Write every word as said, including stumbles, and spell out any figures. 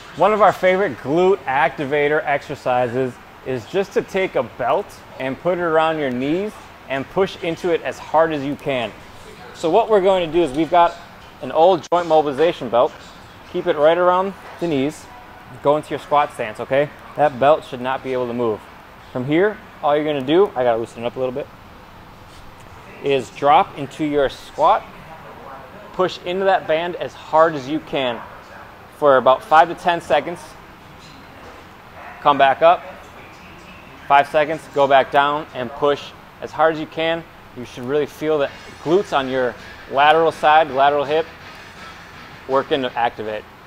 One of our favorite glute activator exercises is just to take a belt and put it around your knees and push into it as hard as you can. So what we're going to do is we've got an old joint mobilization belt. Keep it right around the knees. Go into your squat stance, okay? That belt should not be able to move. From here, all you're gonna do, I gotta loosen it up a little bit, is drop into your squat, push into that band as hard as you can for about five to ten seconds. Come back up, five seconds, go back down and push as hard as you can. You should really feel the glutes on your lateral side, lateral hip, working to activate.